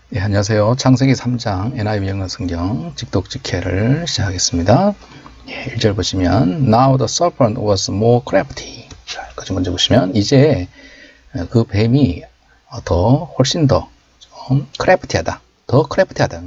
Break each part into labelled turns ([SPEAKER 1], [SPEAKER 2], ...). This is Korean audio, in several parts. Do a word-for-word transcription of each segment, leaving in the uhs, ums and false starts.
[SPEAKER 1] 네, 안녕하세요. 창세기 삼 장 엔아이브이 영어 성경 직독직해를 시작하겠습니다. 예, 일 절 보시면 Now the serpent was more crafty. 자, 여기까지 먼저 보시면 이제 그 뱀이 더 훨씬 더 크래프티하다. 더 크래프티하다.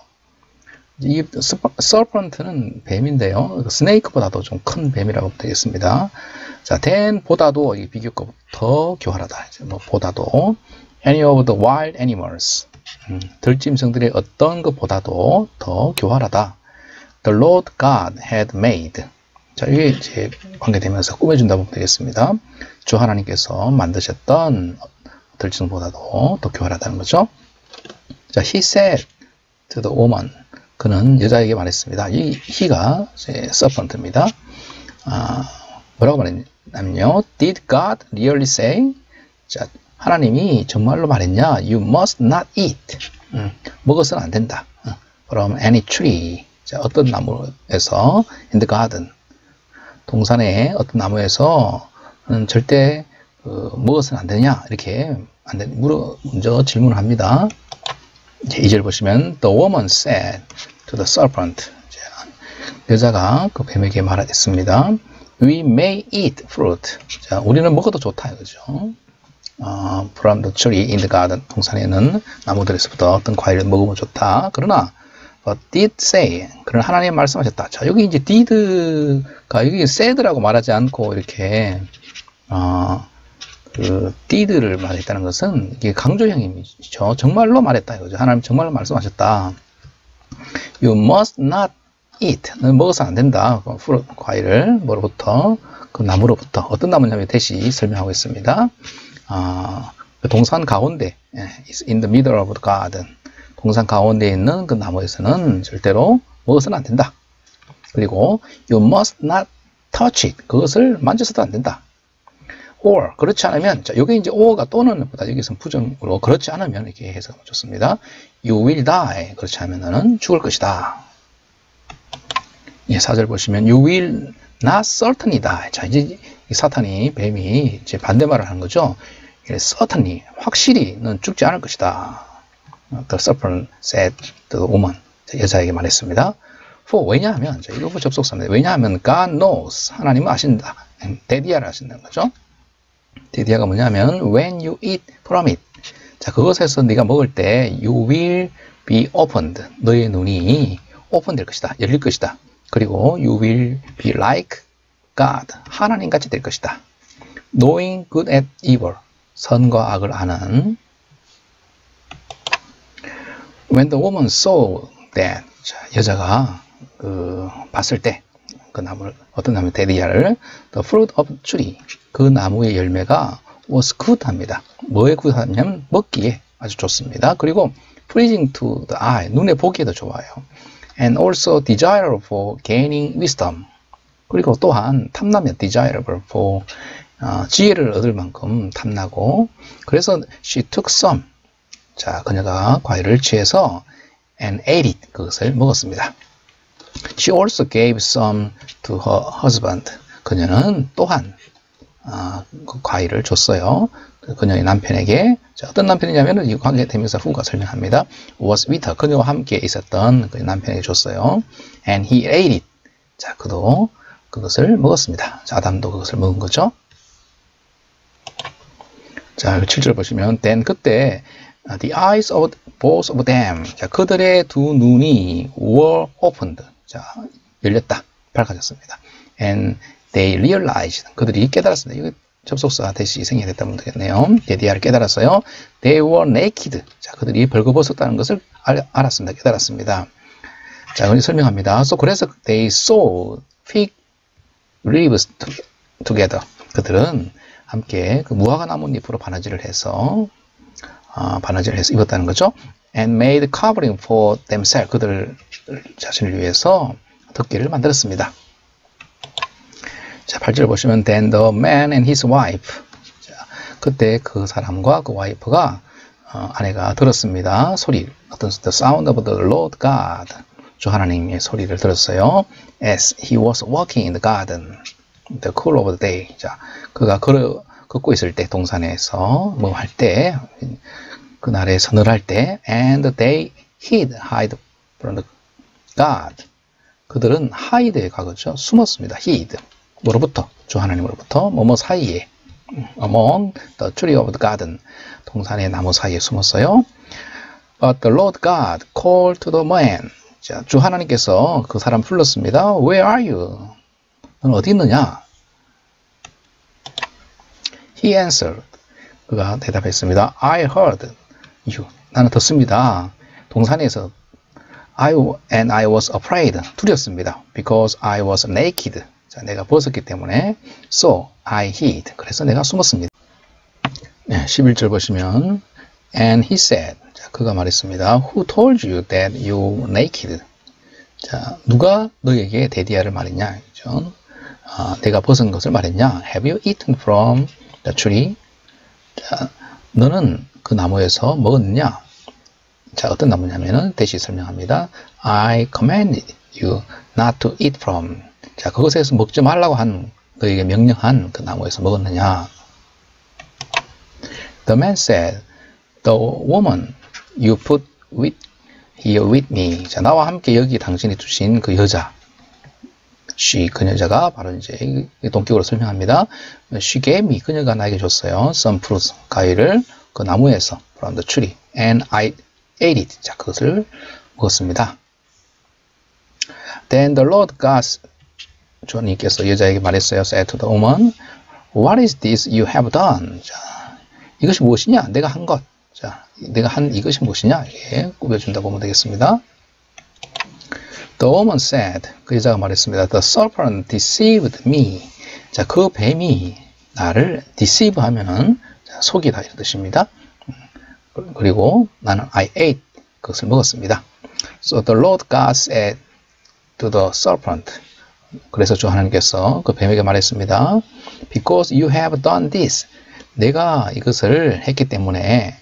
[SPEAKER 1] 이 serpent는 뱀인데요. 스네이크보다도 좀 큰 뱀이라고 되겠습니다. 자, than 보다도 이 비교급 더 교활하다. 이제 뭐 보다도 any of the wild animals. 음, 들짐승들의 어떤 것보다도 더 교활하다. The Lord God had made. 자, 이게 이제 관계되면서 꾸며준다 보면 되겠습니다. 주 하나님께서 만드셨던 들짐승보다도 더 교활하다는 거죠. 자, he said to the woman. 그는 여자에게 말했습니다. 이 he가 serpent입니다. 아, 뭐라고 말했냐면요. Did God really say? 자, 하나님이 정말로 말했냐? You must not eat. 음, 먹어서는 안 된다. 음, from any tree. 자, 어떤 나무에서 in the garden. 동산의 어떤 나무에서 음, 절대 그, 먹어서는 안 되냐? 이렇게 안 되, 물어 먼저 질문을 합니다. 이제 이 절 보시면 The woman said to the serpent. 자, 여자가 그 뱀에게 말했습니다. We may eat fruit. 자, 우리는 먹어도 좋다 이거죠. 어, from the tree in the garden. 동산에는 나무들에서부터 어떤 과일을 먹으면 좋다. 그러나 but did say. 그러나 하나님 말씀하셨다. 자, 여기 이제 did가 여기 said라고 말하지 않고 이렇게 어, 그 did를 말했다는 것은 이게 강조형이죠. 정말로 말했다 이거죠. 하나님 정말로 말씀하셨다. You must not eat. 너는 먹어서 안 된다. fruit, 과일을 뭐로부터 그 나무로부터 어떤 나무냐면 대시 설명하고 있습니다. 아, 동산 가운데, in the middle of the garden. 동산 가운데에 있는 그 나무에서는 절대로 먹어서는 안 된다. 그리고 you must not touch it. 그것을 만져서도 안 된다. or 그렇지 않으면, 자, 여기 이제 or가 또는 보다 여기서 부정으로 그렇지 않으면 이렇게 해석하면 좋습니다. You will die. 그렇지 않으면 너는 죽을 것이다. 예, 사 절 보시면 you will not certainly die. 자, 이제 이 사탄이, 뱀이 이제 반대말을 하는 거죠. certainly, 확실히 넌 죽지 않을 것이다. The serpent said to the woman. 여자에게 말했습니다. for, 왜냐하면, 자, 이거 접속사입니다. 왜냐하면 God knows, 하나님은 아신다. 데디아를 아신다는 거죠. 데디아가 뭐냐면 when you eat from it. 자, 그것에서 네가 먹을 때 you will be opened. 너의 눈이 open 될 것이다. 열릴 것이다. 그리고 you will be like God, 하나님 같이 될 것이다. Knowing good and evil, 선과 악을 아는. When the woman saw that, 자, 여자가 그 봤을 때 그 나무를, 어떤 나무 데리아를 the fruit of tree, 그 나무의 열매가 was good 합니다. 뭐에 good 하냐면 먹기에 아주 좋습니다. 그리고 pleasing to the eye, 눈에 보기에도 좋아요. And also desirable for gaining wisdom. 그리고 또한 탐나며 desirable for 어, 지혜를 얻을 만큼 탐나고. 그래서 she took some. 자, 그녀가 과일을 취해서 and ate it. 그것을 먹었습니다. She also gave some to her husband. 그녀는 또한 어, 그 과일을 줬어요. 그녀의 남편에게. 자, 어떤 남편이냐면 이 관계 대명사 후가 설명합니다. was with her. 그녀와 함께 있었던 그 남편에게 줬어요. And he ate it. 자, 그도 그것을 먹었습니다. 자, 아담도 그것을 먹은 거죠. 자, 칠 절 보시면 then 그때 the eyes of both of them. 자, 그들의 두 눈이 were opened. 자, 열렸다. 밝아졌습니다. And they realized. 그들이 깨달았습니다. 이거 접속사 대시 생략 됐다면 되겠네요. 데디아를 깨달았어요. They were naked. 자, 그들이 벌거벗었다는 것을 알, 알았습니다. 깨달았습니다. 자, 그걸 설명합니다. So, 그래서 they saw fig leaves together. 그들은 함께 그 무화과 나뭇잎으로 바느질을 해서 어, 바느질을 해서 입었다는 거죠. And made covering for themselves. 그들 자신을 위해서 덮개를 만들었습니다. 자, 팔 절 보시면 then the man and his wife. 자, 그때 그 사람과 그 와이프가 어, 아내가 들었습니다. 소리, 어떤 the sound of the Lord God. 주 하나님의 소리를 들었어요. As he was walking in the garden. The cool of the day. 자, 그가 걸어, 걷고 있을 때, 동산에서 뭐 할 때, 그날에 서늘할 때 and they hid, hide from the God. 그들은 hide의 과거죠. 숨었습니다. hid. 뭐로부터? 주 하나님으로부터 뭐뭐 사이에 among the tree of the garden. 동산의 나무 사이에 숨었어요. But the Lord God called to the man. 자, 주 하나님께서 그 사람 불렀습니다. Where are you? 너는 어디 있느냐? He answered. 그가 대답했습니다. I heard you. 나는 듣습니다. 동산에서 I and I was afraid. 두렵습니다. Because I was naked. 자, 내가 벗었기 때문에 so I hid. 그래서 내가 숨었습니다. 네, 십일 절 보시면 and he said. 자, 그가 말했습니다. Who told you that you naked? 자, 누가 너에게 데디아를 말했냐? 그죠? 아, 내가 벗은 것을 말했냐? Have you eaten from the tree? 자, 너는 그 나무에서 먹었느냐? 자, 어떤 나무냐면은 대시 설명합니다. I commanded you not to eat from. 자, 그것에서 먹지 말라고 한 너에게 명령한 그 나무에서 먹었느냐? The man said, the woman you put with here with me. 자, 나와 함께 여기 당신이 두신 그 여자. she, 그 여자가 바로 이제 동격으로 설명합니다. She gave me, 그녀가 나에게 줬어요. some fruits, 과일을 그 나무에서 from the tree, and I ate it. 자, 그것을 먹었습니다. Then the Lord God, 주님께서 여자에게 말했어요. said to the woman, What is this you have done? 자, 이것이 무엇이냐? 내가 한 것. 자, 내가 한 이것이 무엇이냐? 예, 꾸며준다고 보면 되겠습니다. The woman said, 그 여자가 말했습니다. The serpent deceived me. 자, 그 뱀이 나를 deceive 하면은 속이다 이런 뜻입니다. 그리고 나는 I ate, 그것을 먹었습니다. So the Lord God said to the serpent. 그래서 주 하나님께서 그 뱀에게 말했습니다. Because you have done this. 내가 이것을 했기 때문에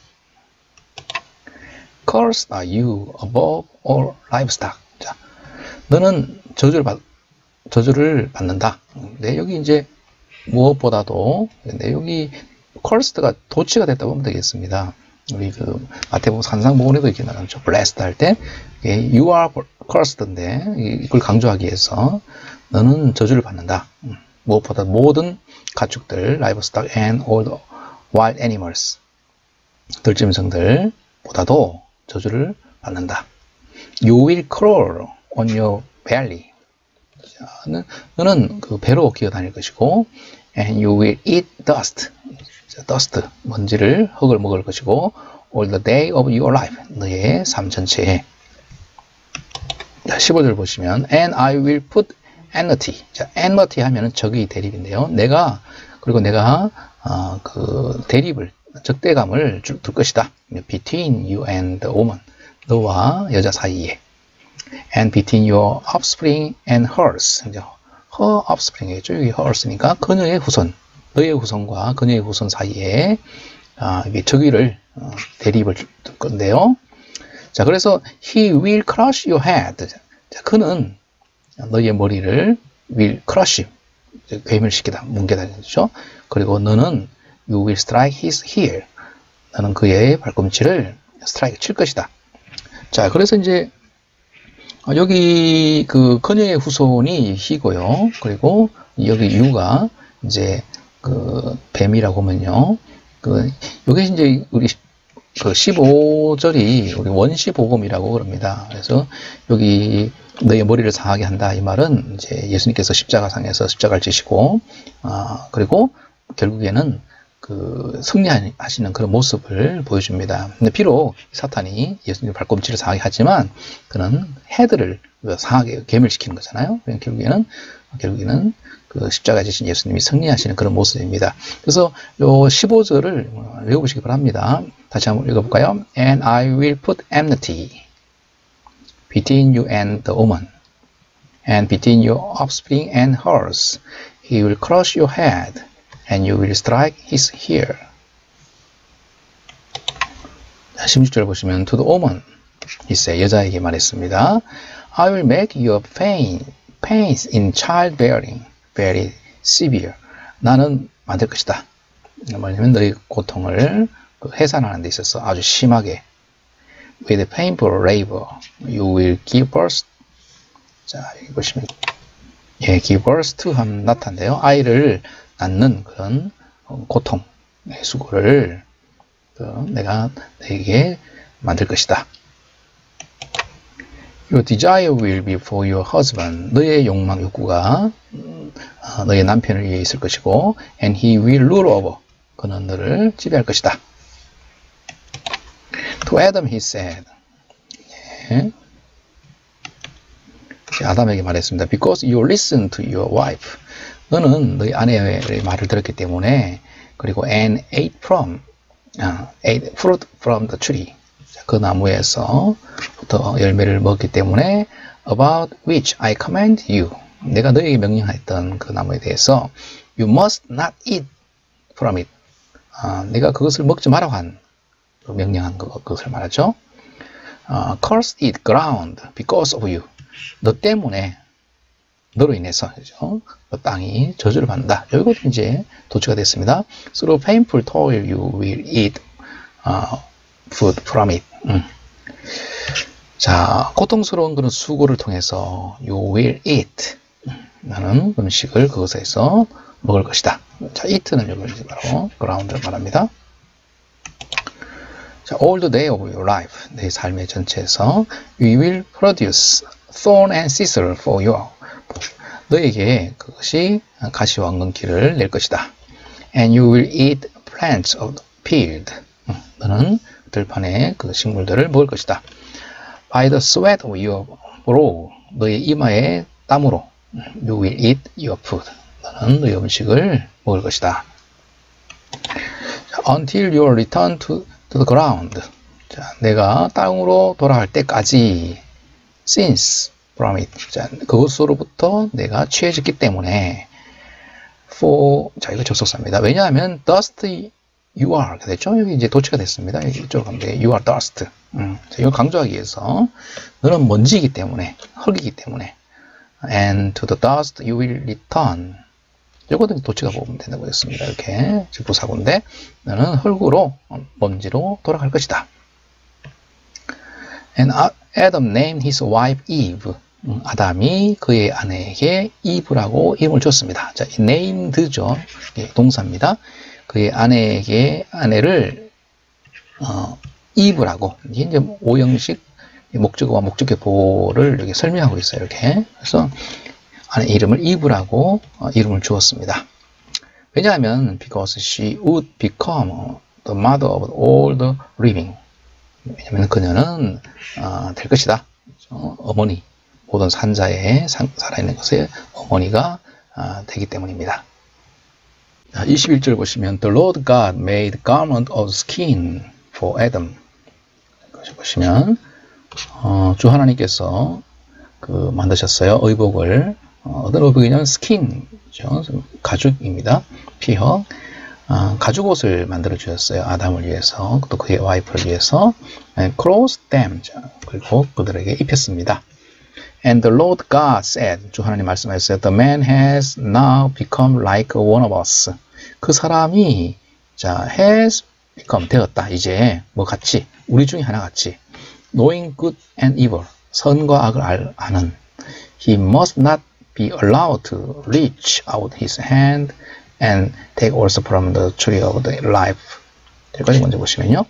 [SPEAKER 1] Cursed are you above all livestock. 자, 너는 저주를 받, 저주를 받는다. 네, 여기 이제 무엇보다도 네, 여기 cursed가 도치가 됐다고 보면 되겠습니다. 우리 그 마태복음 산상복음에도 이렇게 나가죠. blessed 할 때 you are cursed인데 이걸 강조하기 위해서 너는 저주를 받는다. 무엇보다 모든 가축들, livestock and all the wild animals, 들짐승들 보다도 저주를 받는다. You will crawl on your belly. 자, 너는 그 배로 기어다닐 것이고, and you will eat dust. 자, dust, 먼지를, 흙을 먹을 것이고, all the day of your life. 너의 삶 전체에. 자, 십오 절 보시면, and I will put enmity. 자, enmity 하면은 적의 대립인데요. 내가, 그리고 내가, 어, 그, 대립을, 적대감을 줄, 둘 것이다. between you and the woman. 너와 여자 사이에. and between your offspring and hers. 이제 her offspring이겠죠. 여기 hers니까 그녀의 후손, 너의 후손과 그녀의 후손 사이에 아, 이게 적의를 어, 대립을 줄 건데요. 자, 그래서 he will crush your head. 자, 그는 너의 머리를 will crush, 괴멸시키다, 뭉개다 되죠. 그리고 너는 you will strike his heel. 너는 그의 발꿈치를 strike 칠 것이다. 자, 그래서 이제 여기 그 그녀의 후손이 희고요. 그리고 여기 유가 이제 그 뱀이라고 하면요. 그 요게 이제 우리 그 십오 절이 우리 원시복음이라고 그럽니다. 그래서 여기 너의 머리를 상하게 한다 이 말은 이제 예수님께서 십자가상에서 십자가를 지시고 아 그리고 결국에는 그 승리하시는 그런 모습을 보여줍니다. 근데 비록 사탄이 예수님 발꿈치를 상하게 하지만 그는 헤드를 상하게 괴멸시키는 거잖아요. 결국에는 결국에는 그 십자가에 지신 예수님이 승리하시는 그런 모습입니다. 그래서 요 십오 절을 외워보시기 바랍니다. 다시 한번 읽어볼까요? And I will put enmity between you and the woman, and between your offspring and hers. He will crush your head, and you will strike his heel. 십육 절 보시면 to the woman, he said, 여자에게 말했습니다. I will make your pain, pains in childbearing very severe. 나는 만들 것이다. 뭐냐면 너의 고통을 그 해산하는 데 있어서 아주 심하게 with painful labor you will give birth. 자, 여기 보시면 예, give birth to 하면 낳다인데요. 아이를 낳는 그런 고통, 수고를 내가 너에게 만들 것이다. Your desire will be for your husband. 너의 욕망, 욕구가 너의 남편을 위해 있을 것이고 and he will rule over. 그는 너를 지배할 것이다. To Adam he said. 예. 아담에게 말했습니다. Because you listen to your wife. 너는 너희 아내의 말을 들었기 때문에 그리고 and ate from uh, ate fruit from the tree. 그 나무에서부터 열매를 먹기 때문에 about which I command you. 내가 너에게 명령했던 그 나무에 대해서 you must not eat from it. 아, 내가 그것을 먹지 말라고 한 명령한 그것을 말하죠. 아, curse it ground because of you. 너 때문에 너로 인해서 그죠? 그 땅이 저주를 받는다. 여기도 이제 도치가 됐습니다. Through painful toil you will eat uh, food from it. 음. 자, 고통스러운 그런 수고를 통해서 you will eat. 나는 음식을 그것에서 먹을 것이다. 자, eat는 여기 바로 ground를 말합니다. 자, all the day of your life, 내 삶의 전체에서 we will produce thorn and thistle for you. 너에게 그것이 가시와 엉겅퀴를 낼 것이다. And you will eat plants of the field. 너는 들판의 그 식물들을 먹을 것이다. By the sweat of your brow, 너의 이마의 땀으로 you will eat your food. 너는 너의 음식을 먹을 것이다. Until you return to, to the ground. 자, 내가 땅으로 돌아갈 때까지 since from it. 자, 그것으로부터 내가 취해졌기 때문에 for, 자, 이거 접속사입니다. 왜냐하면 dust you are 됐죠? 여기 이제 도치가 됐습니다. 여기 이쪽으로 가면 돼요. You are dust. 음, 자, 이걸 강조하기 위해서 너는 먼지이기 때문에, 흙이기 때문에 and to the dust you will return. 이것도 도치가 보면 된다고 했습니다. 이렇게 부사고인데 너는 흙으로, 먼지로 돌아갈 것이다. And Adam named his wife Eve. 아담이 그의 아내에게 이브라고 이름을 줬습니다. 자, named죠. 동사입니다. 그의 아내에게 아내를 어, 이브라고 이제 오형식 목적어와 목적의 보호를 여기 설명하고 있어요. 이렇게 그래서 아내 이름을 이브라고 어, 이름을 주었습니다. 왜냐하면 because she would become the mother of all the living. 왜냐하면 그녀는 어, 될 것이다. 어, 어머니, 모든 산자의 살아있는 것의 어머니가 어, 되기 때문입니다. 이십일 절 보시면 The Lord God made garment of skin for Adam. 보시면 어, 주 하나님께서 그 만드셨어요. 의복을. 어, 어떤 의복이냐면 스킨이죠. 가죽입니다. 피혁. 어, 가죽 옷을 만들어 주셨어요. 아담을 위해서, 또 그의 와이프를 위해서. And clothed them. 그리고 그들에게 입혔습니다. And the Lord God said, 주 하나님 말씀하셨어요. The man has now become like one of us. 그 사람이 자 has become 되었다. 이제 뭐 같이 우리 중에 하나 같이 knowing good and evil. 선과 악을 알, 아는. He must not be allowed to reach out his hand and take also from the tree of the life. 여기까지 먼저 보시면요.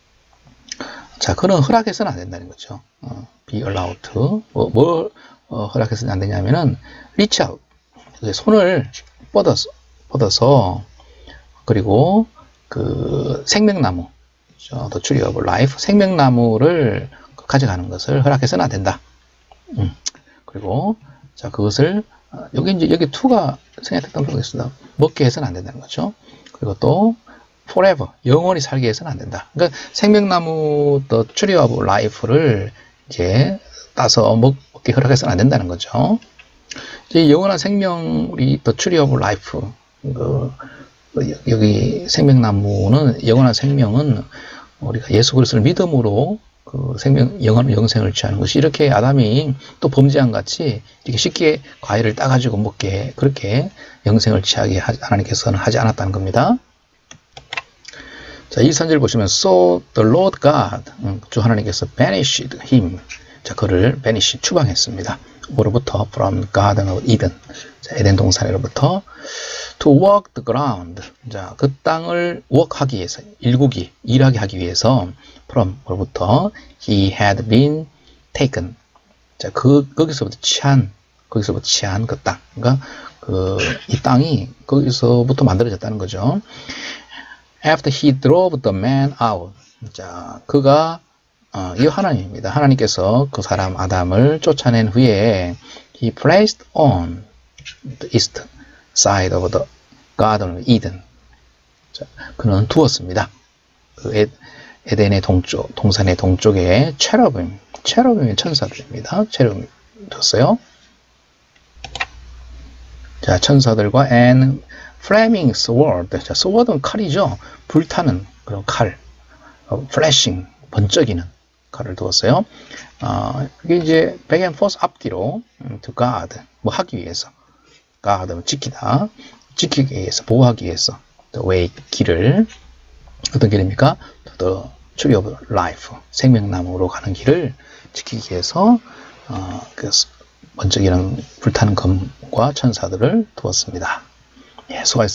[SPEAKER 1] 자, 그는 허락해서는 안 된다는 거죠. 어, be allowed to. 뭐, 뭘 어, 허락해서는 안 되냐면은 reach out. 손을 뻗어서, 뻗어서 그리고 그 생명나무, the tree of life, 생명나무를 가져가는 것을 허락해서는 안 된다. 음. 그리고 자 그것을 여기 이제 여기 to가 생략했던 부분이 있습니다. 먹게 해서는 안 된다는 거죠. 그리고 또 forever, 영원히 살게 해서는 안 된다. 그러니까 생명나무 the tree of life를 이제 따서 먹게 허락해서는 안 된다는 거죠. 이제 영원한 생명, 우리 the tree of life, 그 여기 생명나무는 영원한 생명은 우리가 예수 그리스도를 믿음으로 그 생명, 영원, 영생을 취하는 것이 이렇게 아담이 또 범죄한 같이 이렇게 쉽게 과일을 따가지고 먹게 그렇게 영생을 취하게 하나님께서는 하지 않았다는 겁니다. 자, 이 선지를 보시면 so the Lord God, 주 하나님께서 banished him, 자, 그를 banish, 추방했습니다. 뭐로부터? from garden of Eden, 자, 에덴 동산으로부터 to walk the ground, 자, 그 땅을 work하기 위해서, 일구기, 일하게 하기 위해서 from, 뭐로부터? he had been taken, 자, 그, 거기서부터 취한, 거기서부터 취한 그 땅, 그러니까 그, 이 땅이 거기서부터 만들어졌다는 거죠. After he drove the man out, 자, 그가 어, 이 하나님입니다. 하나님께서 그 사람 아담을 쫓아낸 후에 he placed on the east side of the garden of Eden, 자, 그는 두었습니다. 그 에, 에덴의 동쪽, 동산의 동쪽에 체러빔, 체러빔의 천사들입니다. 체러빔 뒀어요. 자, 천사들과 and flaming sword, 자, sword은 칼이죠. 불타는 그런 칼, 어, flashing, 번쩍이는 칼을 두었어요. 어, 이게 이제 back and forth 앞뒤로 음, to guard, 뭐 하기 위해서, guard, 지키다, 지키기 위해서, 보호하기 위해서, the way, 길을, 어떤 길입니까? the tree of life, 생명나무로 가는 길을 지키기 위해서 어, 그 번쩍이는 불타는 검과 천사들을 두었습니다. 예, 수고하셨습니다.